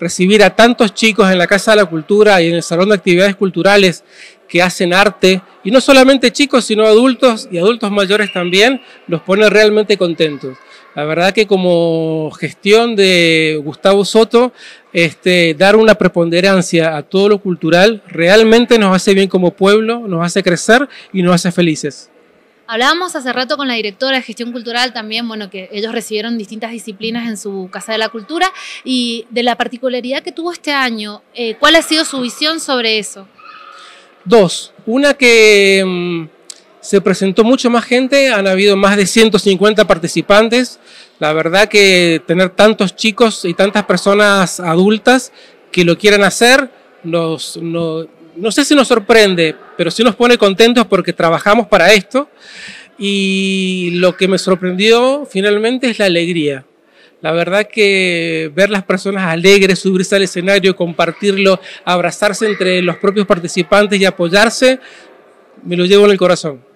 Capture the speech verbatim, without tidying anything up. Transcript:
recibir a tantos chicos en la Casa de la Cultura y en el Salón de Actividades Culturales que hacen arte, y no solamente chicos, sino adultos y adultos mayores también, nos pone realmente contentos. La verdad que como gestión de Gustavo Soto, este, dar una preponderancia a todo lo cultural realmente nos hace bien como pueblo, nos hace crecer y nos hace felices. Hablábamos hace rato con la directora de Gestión Cultural también, bueno, que ellos recibieron distintas disciplinas en su Casa de la Cultura, y de la particularidad que tuvo este año, eh, ¿cuál ha sido su visión sobre eso? Dos, una que mmm, se presentó mucho más gente, han habido más de ciento cincuenta participantes. La verdad que tener tantos chicos y tantas personas adultas que lo quieran hacer, nos, no, no sé si nos sorprende, pero sí nos pone contentos porque trabajamos para esto. Y lo que me sorprendió finalmente es la alegría. La verdad que ver las personas alegres, subirse al escenario, compartirlo, abrazarse entre los propios participantes y apoyarse, me lo llevo en el corazón.